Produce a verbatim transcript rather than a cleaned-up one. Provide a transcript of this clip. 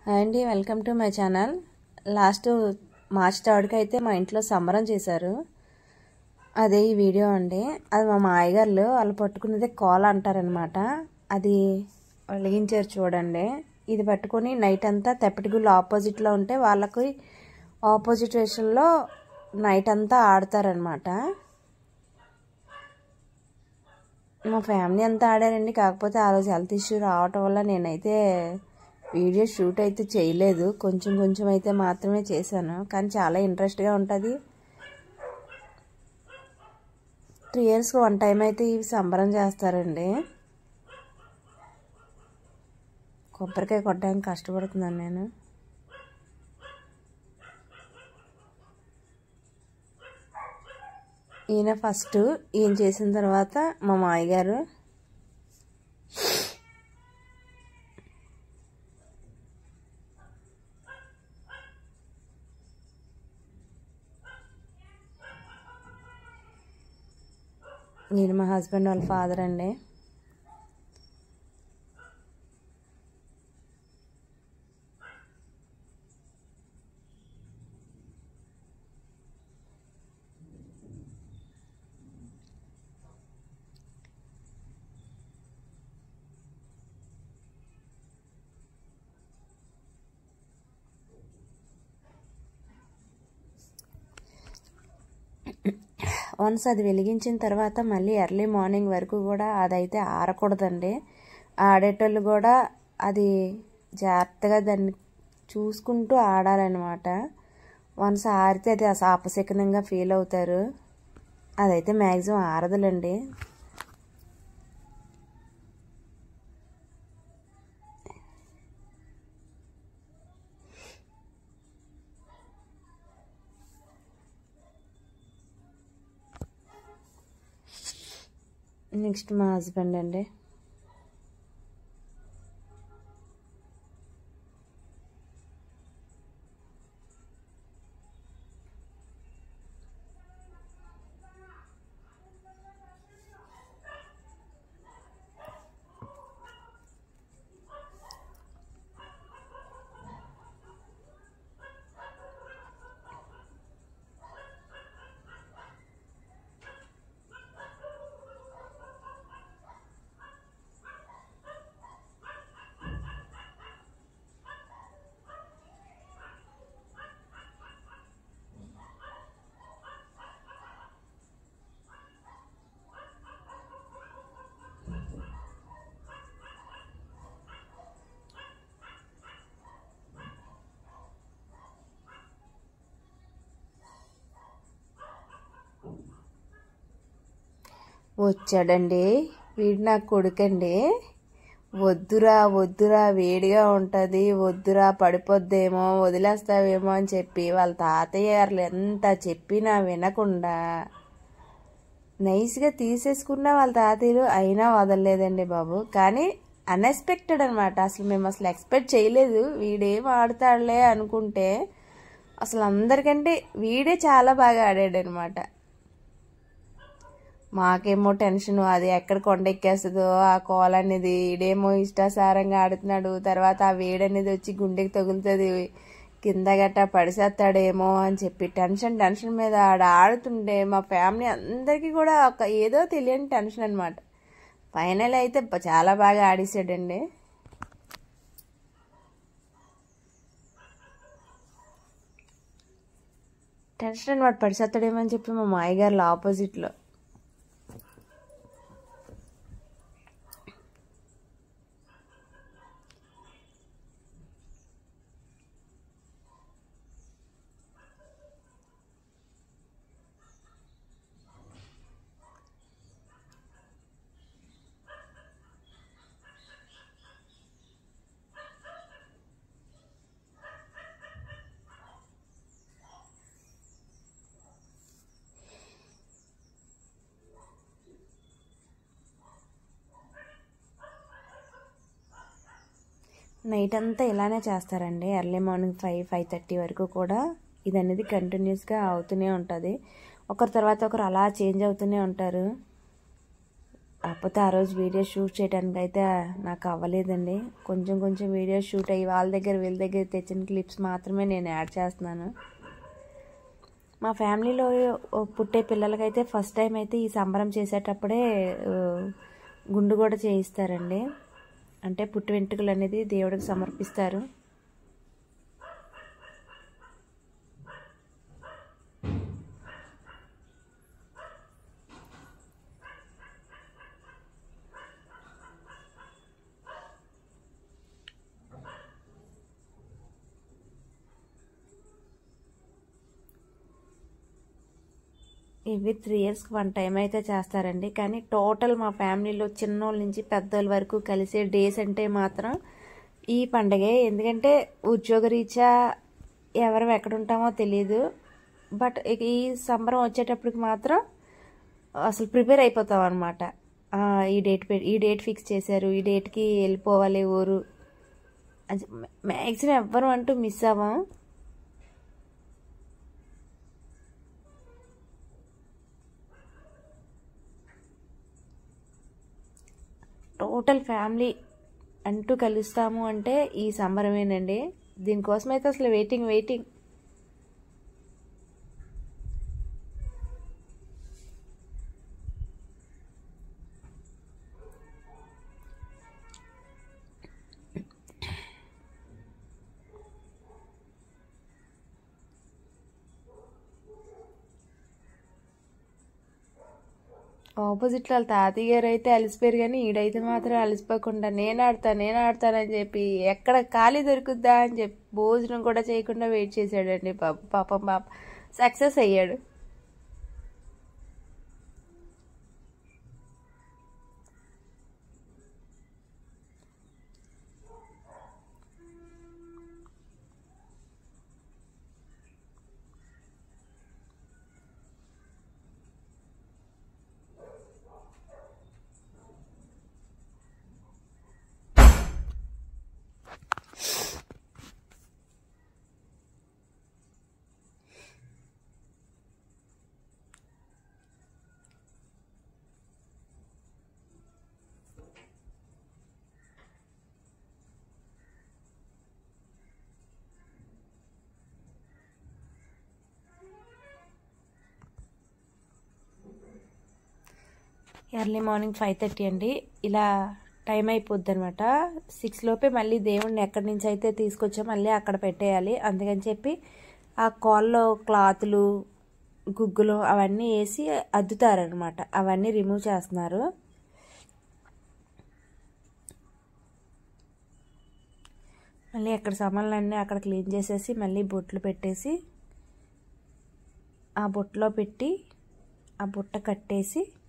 Hi అండి, welcome to my channel. Last March థర్డ్కి అయితే మా ఇంట్లో సంబరం చేశారు. అదే ఈ వీడియో అండి. అది మా మాయగారులు వాళ్ళు పట్టుకున్నదే కోల అంటారనమాట. అది వెలిగించారు చూడండి. ఇది పట్టుకొని నైట్ అంతా తెప్పటిగుళ్ళు ఆపోజిట్లో ఉంటే వాళ్ళకి ఆపోజిట్ వేషన్లో నైట్ అంతా ఆడతారనమాట. మా ఫ్యామిలీ అంతా ఆడారండి. కాకపోతే ఆ రోజు హెల్త్ ఇష్యూ రావటం వల్ల నేనైతే వీడియో షూట్ అయితే చేయలేదు. కొంచెం కొంచెం అయితే మాత్రమే చేశాను. కానీ చాలా ఇంట్రెస్ట్గా ఉంటుంది. త్రీ ఇయర్స్కి వన్ టైం అయితే ఇవి సంబరం చేస్తారండి. కొబ్బరికాయ కొట్టడానికి కష్టపడుతున్నాను నేను. ఈయన ఫస్ట్ ఈయన చేసిన తర్వాత మా మాయగారు. నేను మా హస్బెండ్ వాళ్ళ ఫాదర్ అండి. వన్స్ అది వెలిగించిన తర్వాత మళ్ళీ ఎర్లీ మార్నింగ్ వరకు కూడా అదైతే ఆరకూడదండి. ఆడేటోళ్ళు కూడా అది జాగ్రత్తగా దాన్ని చూసుకుంటూ ఆడాలన్నమాట. వన్స్ ఆరితే అది అపశకనంగా ఫీల్ అవుతారు. అదైతే మ్యాక్సిమం ఆరదులండి. నెక్స్ట్ మా హస్బెండ్ అండి. వచ్చాడండి వీడు నా కొడుకండి. వద్దురా వద్దురా వేడిగా ఉంటుంది, వద్దురా పడిపోద్దేమో, వదిలేస్తావేమో అని చెప్పి వాళ్ళ తాతయ్య గారు ఎంత చెప్పినా వినకుండా నైస్గా తీసేసుకున్న వాళ్ళ తాతయ్యలు అయినా వదలలేదండి బాబు. కానీ అన్ఎక్స్పెక్టెడ్ అనమాట. అసలు మేము అసలు ఎక్స్పెక్ట్ చేయలేదు. వీడేం ఆడతాడులే అనుకుంటే అసలు అందరికంటే వీడే చాలా బాగా ఆడాడు అనమాట. మాకేమో టెన్షన్, అది ఎక్కడ కొండెక్కేస్తుందో ఆ కోల అనేది. ఈడేమో ఇష్టాసారంగా ఆడుతున్నాడు. తర్వాత ఆ వేడి అనేది వచ్చి గుండెకి తగులుతుంది, కింద గట్టా పడిసేస్తాడేమో అని చెప్పి టెన్షన్ టెన్షన్ మీద ఆడ ఆడుతుంటే మా ఫ్యామిలీ అందరికీ కూడా ఒక ఏదో తెలియని టెన్షన్ అనమాట. ఫైనల్ అయితే చాలా బాగా ఆడేసాడండి. టెన్షన్ అనమాట, పడిసేస్తాడేమో అని చెప్పి మా మాయగారులు ఆపోజిట్లో. నైట్ అంతా ఇలానే చేస్తారండి. Early morning five five thirty వరకు కూడా ఇది అనేది కంటిన్యూస్గా అవుతూనే ఉంటుంది. ఒకరి తర్వాత ఒకరు అలా చేంజ్ అవుతూనే ఉంటారు. కాకపోతే ఆ రోజు వీడియో షూట్ చేయడానికి అయితే నాకు అవ్వలేదండి. కొంచెం కొంచెం వీడియో షూట్ అయ్యి వాళ్ళ దగ్గర వీళ్ళ దగ్గర తెచ్చిన క్లిప్స్ మాత్రమే నేను యాడ్ చేస్తున్నాను. మా ఫ్యామిలీలో పుట్టే పిల్లలకైతే ఫస్ట్ టైం అయితే ఈ సంబరం చేసేటప్పుడే గుండు కూడా చేయిస్తారండి. అంటే పుట్టి వెంట్రుకలు అనేది దేవుడికి సమర్పిస్తారు. ఇవి త్రీ ఇయర్స్కి వన్ టైం అయితే చేస్తారండి. కానీ టోటల్ మా ఫ్యామిలీలో చిన్నోళ్ళ నుంచి పెద్దోళ్ళ వరకు కలిసే డేస్ అంటే మాత్రం ఈ పండగే. ఎందుకంటే ఉద్యోగరీత్యా ఎవరు ఎక్కడ ఉంటామో తెలియదు. బట్ ఈ సంబరం వచ్చేటప్పటికి మాత్రం అసలు ప్రిపేర్ అయిపోతాం అనమాట. ఈ డేట్ ఈ డేట్ ఫిక్స్ చేశారు, ఈ డేట్కి వెళ్ళిపోవాలి ఊరు. మ్యాక్సిమం ఎవ్వరు అంటూ మిస్ అవ్వం. టోటల్ ఫ్యామిలీ అంటూ కలుస్తాము అంటే ఈ సంబరమేనండి. దీనికోసం అయితే అసలు వెయిటింగ్ వెయిటింగ్ ఆపోజిట్లో వాళ్ళ తాతయ్య గారు అయితే అలసిపోయారు, కానీ ఈడైతే మాత్రం అలసిపోకుండా నేను ఆడతాను నేను ఆడతానని చెప్పి ఎక్కడ ఖాళీ దొరుకుద్దా అని చెప్పి భోజనం కూడా చేయకుండా వెయిట్ చేశాడండి. పాప పాపం పాప సక్సెస్ అయ్యాడు. ఎర్లీ మార్నింగ్ ఫైవ్ థర్టీ అండి. ఇలా టైం అయిపోద్ది అనమాట. సిక్స్ లోపే మళ్ళీ దేవుడిని ఎక్కడి నుంచి అయితే తీసుకొచ్చా మళ్ళీ అక్కడ పెట్టేయాలి. అందుకని చెప్పి ఆ కాల్లో క్లాతులు గుగ్గులు అవన్నీ వేసి అద్దుతారనమాట. అవన్నీ రిమూవ్ చేస్తున్నారు. మళ్ళీ అక్కడ సామాన్లన్నీ అక్కడ క్లీన్ చేసేసి మళ్ళీ బొట్లు పెట్టేసి ఆ బొట్లో పెట్టి ఆ బుట్ట కట్టేసి